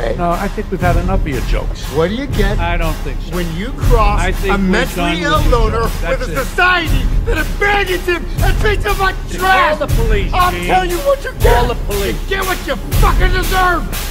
okay? No, I think we've had enough of your jokes. What do you get? I don't think so. When you cross a mentally ill loner with a society that abandons him and treats him like trash! Call the police, I'll Gene. tell you what you get! Call the police. You get what you fucking deserve!